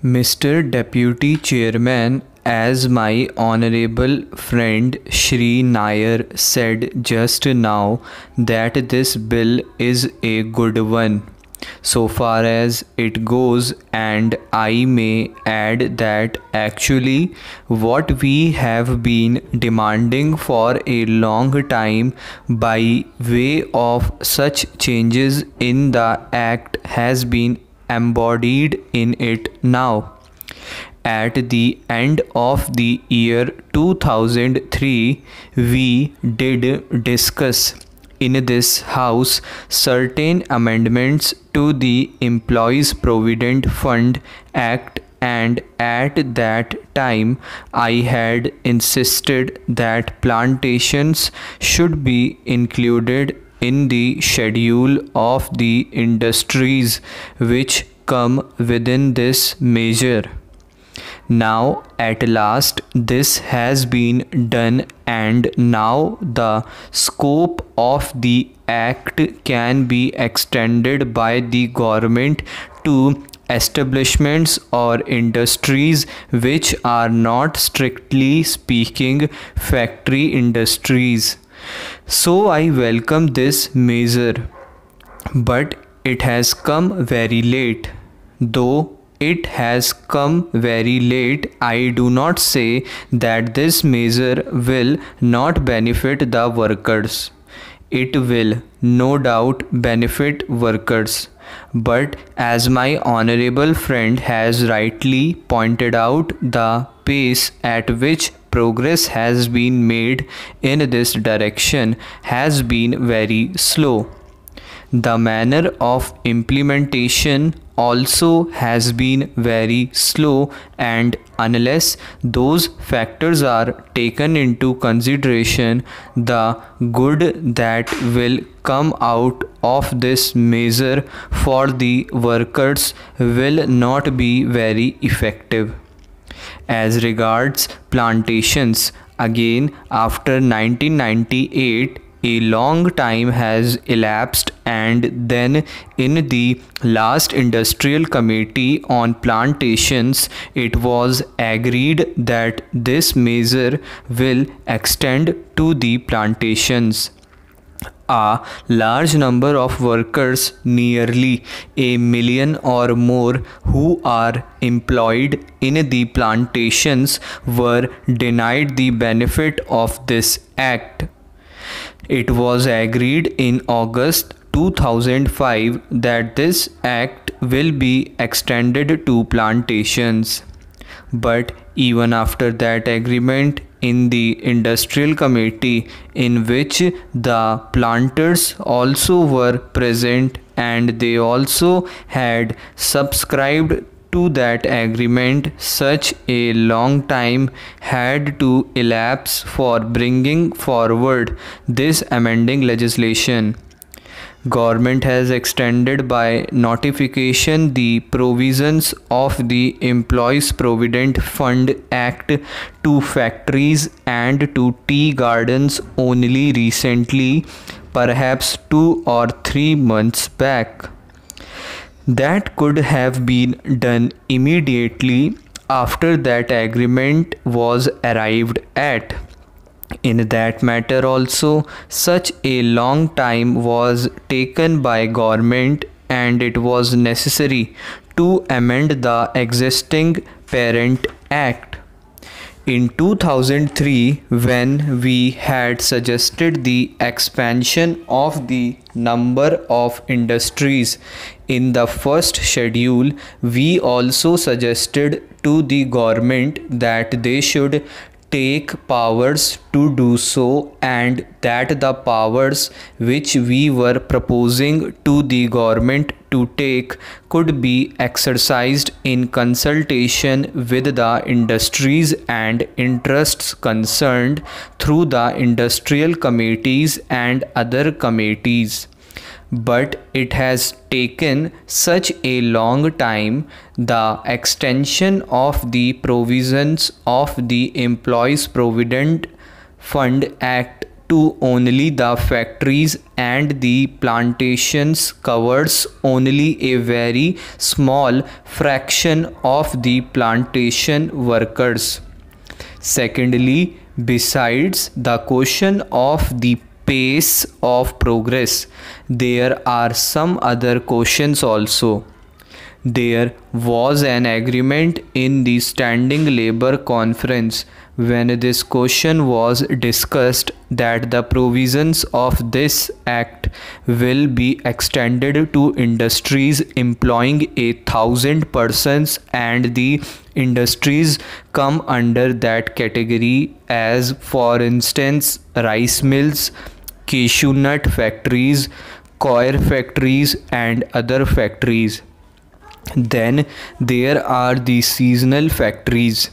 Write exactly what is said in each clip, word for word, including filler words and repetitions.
Mister Deputy Chairman, as my honorable friend Shri Nair said just now, that this bill is a good one so far as it goes, and I may add that actually what we have been demanding for a long time by way of such changes in the act has been embodied in it now. At the end of the year two thousand three, we did discuss in this house certain amendments to the Employees Provident Fund Act, and at that time I had insisted that plantations should be included in the schedule of the industries which come within this measure. Now at last this has been done, and now the scope of the act can be extended by the government to establishments or industries which are not strictly speaking factory industries. So I welcome this measure, but it has come very late. Though it has come very late, I do not say that this measure will not benefit the workers. It will no doubt benefit workers. But as my honorable friend has rightly pointed out, the pace at which progress has been made in this direction has been very slow. The manner of implementation also has been very slow, and unless those factors are taken into consideration, the good that will come out of this measure for the workers will not be very effective. As regards plantations, again after nineteen ninety-eight, a long time has elapsed, and then in the last industrial committee on plantations it was agreed that this measure will extend to the plantations. A large number of workers, nearly a million or more, who are employed in the plantations were denied the benefit of this act. It was agreed in August two thousand five that this act will be extended to plantations. But even after that agreement in the industrial committee, in which the planters also were present and they also had subscribed to that agreement, such a long time had to elapse for bringing forward this amending legislation. Government has extended by notification the provisions of the Employees Provident Fund Act to factories and to tea gardens only recently, perhaps two or three months back. That could have been done immediately after that agreement was arrived at. In that matter also, such a long time was taken by government, and it was necessary to amend the existing Parent Act. In two thousand three, when we had suggested the expansion of the number of industries in the first schedule, we also suggested to the government that they should take powers to do so, and that the powers which we were proposing to the government to take could be exercised in consultation with the industries and interests concerned through the industrial committees and other committees. But it has taken such a long time. The extension of the provisions of the Employees Provident Fund Act to only the factories, and the plantations covers only a very small fraction of the plantation workers. Secondly, besides the question of the pace of progress, there are some other questions also. There was an agreement in the Standing Labour Conference when this question was discussed that the provisions of this act will be extended to industries employing a thousand persons, and the industries come under that category as, for instance, rice mills, cashew nut factories, coir factories, and other factories. Then there are the seasonal factories.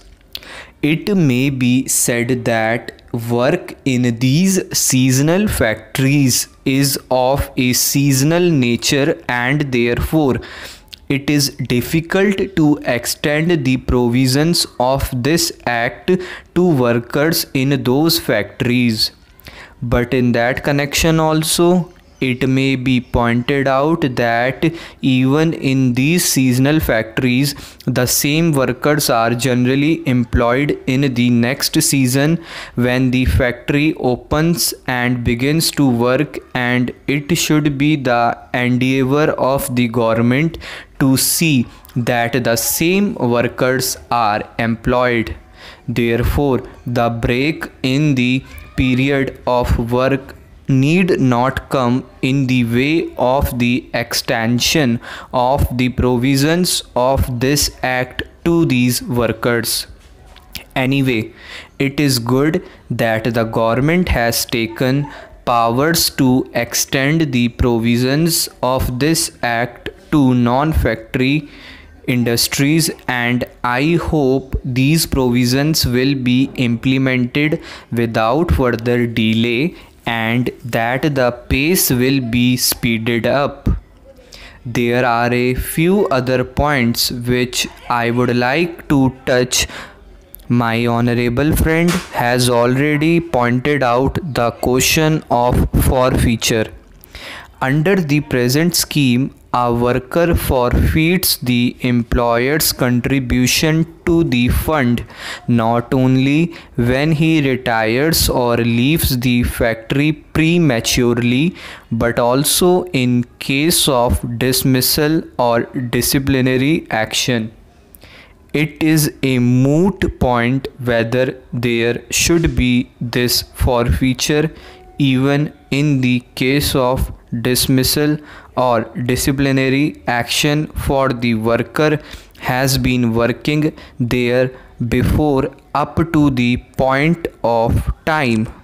It may be said that work in these seasonal factories is of a seasonal nature, and therefore it is difficult to extend the provisions of this act to workers in those factories. But in that connection also, it may be pointed out that even in these seasonal factories, the same workers are generally employed in the next season when the factory opens and begins to work, and it should be the endeavor of the government to see that the same workers are employed. Therefore, the break in the period of work need not come in the way of the extension of the provisions of this act to these workers. Anyway, it is good that the government has taken powers to extend the provisions of this act to non-factory industries, and I hope these provisions will be implemented without further delay and that the pace will be speeded up. There are a few other points which I would like to touch. My honorable friend has already pointed out the question of forfeiture. Under the present scheme, a worker forfeits the employer's contribution to the fund not only when he retires or leaves the factory prematurely, but also in case of dismissal or disciplinary action. It is a moot point whether there should be this forfeiture even in the case of dismissal or disciplinary action, for the worker has been working there before up to the point of time.